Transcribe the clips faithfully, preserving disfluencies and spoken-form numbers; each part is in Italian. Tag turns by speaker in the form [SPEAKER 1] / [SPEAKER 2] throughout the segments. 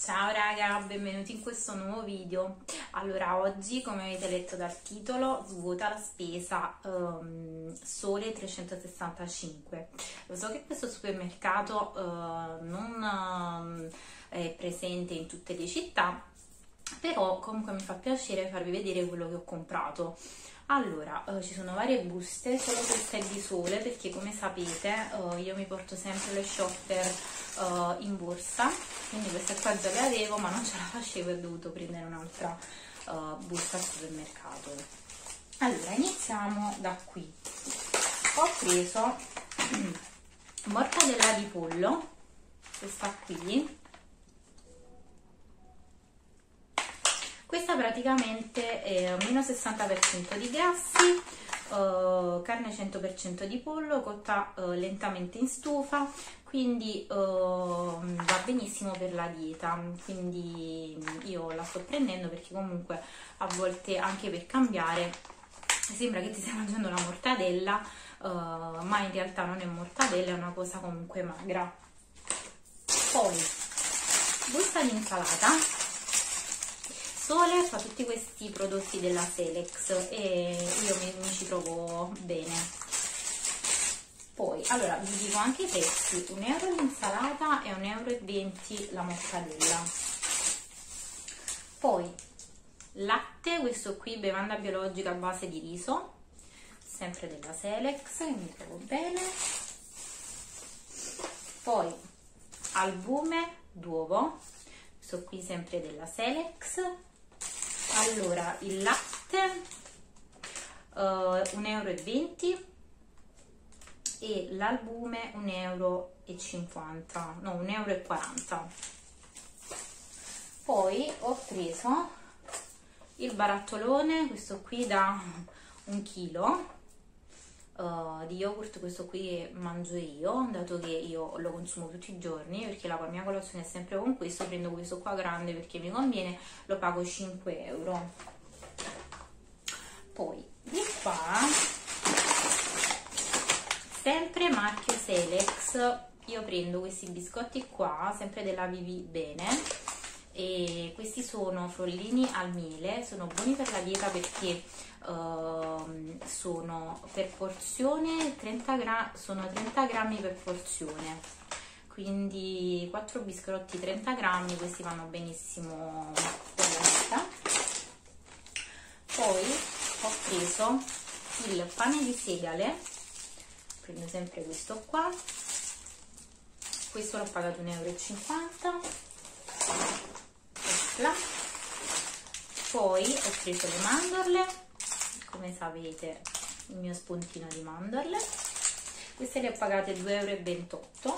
[SPEAKER 1] Ciao raga, benvenuti in questo nuovo video. Allora, oggi, come avete letto dal titolo, svuota la spesa um, Sole trecentosessantacinque. Lo so che questo supermercato uh, non uh, è presente in tutte le città, però comunque mi fa piacere farvi vedere quello che ho comprato. Allora, uh, ci sono varie buste, solo questa è di Sole perché, come sapete, uh, io mi porto sempre le shopper uh, in borsa, quindi queste qua già le avevo, ma non ce la facevo e ho dovuto prendere un'altra uh, busta al supermercato. Allora, iniziamo da qui. Ho preso mortadella di pollo, questa qui. Questa praticamente è meno sessanta per cento di grassi, uh, carne cento per cento di pollo, cotta uh, lentamente in stufa, quindi uh, va benissimo per la dieta. Quindi io la sto prendendo perché comunque a volte, anche per cambiare, sembra che ti stai mangiando la mortadella, uh, ma in realtà non è mortadella, è una cosa comunque magra. Poi, busta di insalata. Sole fa tutti questi prodotti della Selex e io mi, mi ci trovo bene. Poi, allora, vi dico anche i prezzi: un euro l'insalata e un euro e venti la mortadella. Poi, latte, questo qui, bevanda biologica a base di riso, sempre della Selex, mi trovo bene. Poi, albume d'uovo, questo qui sempre della Selex. Allora, il latte uh, un euro e venti e l'albume un euro e cinquanta, no, un euro e quaranta. Poi ho preso il barattolone, questo qui da un chilo uh, di yogurt, questo qui mangio io, dato che io lo consumo tutti i giorni, perché la mia colazione è sempre con questo. Prendo questo qua grande perché mi conviene, lo pago cinque euro. Poi di qua, sempre marchio Selex, io prendo questi biscotti qua, sempre della Vivi Bene, e questi sono frollini al miele, sono buoni per la dieta perché uh, sono per porzione trenta grammi, sono trenta grammi per porzione, quindi quattro biscotti trenta grammi, questi vanno benissimo per la dieta. Poi ho preso il pane di segale, prendo sempre questo qua, questo l'ho pagato un euro e cinquanta. Poi ho preso le mandorle, come sapete il mio spuntino di mandorle, queste le ho pagate due euro e ventotto.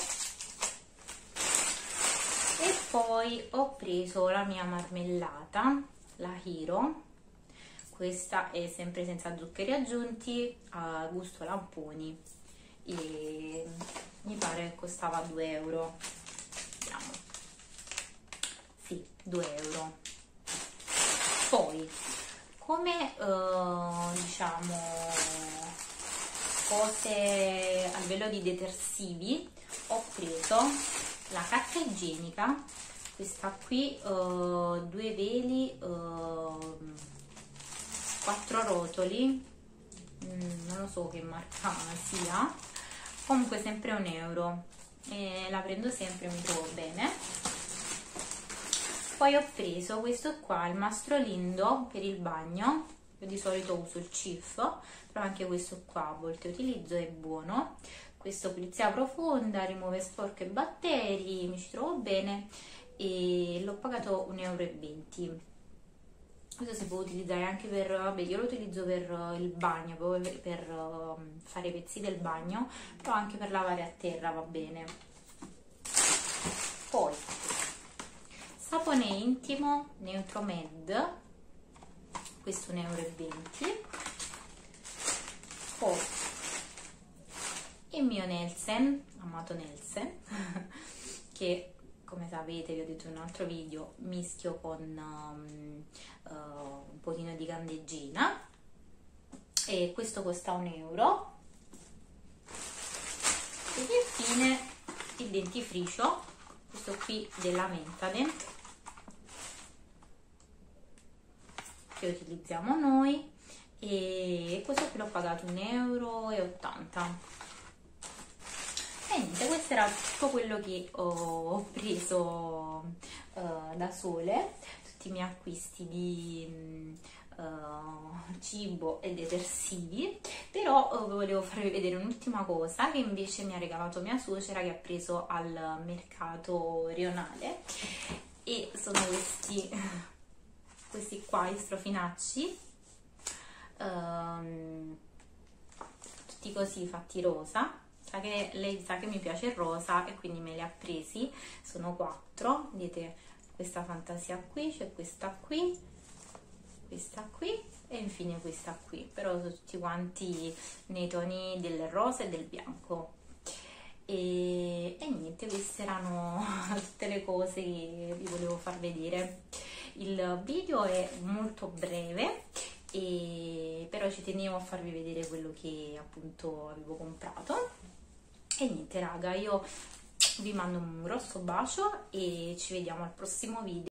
[SPEAKER 1] E poi ho preso la mia marmellata, la Hero, questa è sempre senza zuccheri aggiunti, a gusto lamponi, e mi pare che costava due euro. Vediamo, sì, due euro. Poi, come uh, diciamo cose a livello di detersivi, ho preso la carta igienica, questa qui, uh, due veli, uh, quattro rotoli, mm, non lo so che marca sia, comunque sempre un euro, e la prendo sempre, mi trovo bene. Poi ho preso questo qua, il Mastrolindo per il bagno, io di solito uso il Cif, però anche questo qua a volte utilizzo, è buono. Questo pulizia profonda, rimuove sporche e batteri, mi ci trovo bene e l'ho pagato un euro e venti. Questo si può utilizzare anche per, vabbè, io lo utilizzo per il bagno, proprio per, per uh, fare i pezzi del bagno, però anche per lavare a terra va bene. Poi sapone intimo Neutromed, questo un euro e venti. Poi il mio Nelsen, amato Nelsen, che come sapete, vi ho detto in un altro video, mischio con um, uh, un pochino di candeggina, e questo costa un euro. Ed infine il dentifricio, questo qui della Mentadent, che utilizziamo noi, e questo qui l'ho pagato un euro e ottanta. E niente, questo era tutto quello che ho preso uh, da Sole, tutti i miei acquisti di uh, cibo e detersivi. Però uh, volevo farvi vedere un'ultima cosa che invece mi ha regalato mia suocera, che ha preso al mercato rionale, e sono questi, questi qua, i strofinacci, um, tutti così fatti rosa. Sa che lei sa che mi piace il rosa e quindi me li ha presi, sono quattro, vedete questa fantasia qui, c'è questa qui, questa qui e infine questa qui, però sono tutti quanti nei toni del rosa e del bianco. E, e niente, queste erano tutte le cose che vi volevo far vedere. Il video è molto breve, e però ci tenevo a farvi vedere quello che appunto avevo comprato. E niente raga, io vi mando un grosso bacio e ci vediamo al prossimo video.